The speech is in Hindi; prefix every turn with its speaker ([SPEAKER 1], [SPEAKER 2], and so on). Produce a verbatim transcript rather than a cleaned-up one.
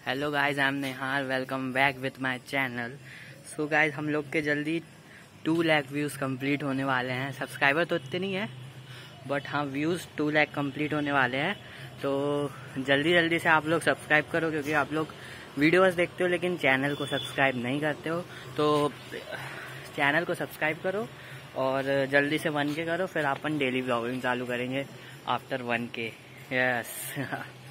[SPEAKER 1] Hello guys, I am Nehal. Welcome back with my channel. So guys, हम लोग के जल्दी टू लाख व्यूज़ कंप्लीट होने वाले हैं। सब्सक्राइबर तो इतने नहीं है, बट हाँ व्यूज़ टू लाख कंप्लीट होने वाले हैं। तो जल्दी जल्दी से आप लोग सब्सक्राइब करो, क्योंकि आप लोग वीडियोस देखते हो लेकिन चैनल को सब्सक्राइब नहीं करते हो। तो चैनल को सब्सक्राइब करो और जल्दी से वन के करो, फिर अपन डेली ब्लॉगिंग चालू करेंगे आफ्टर वन के। यस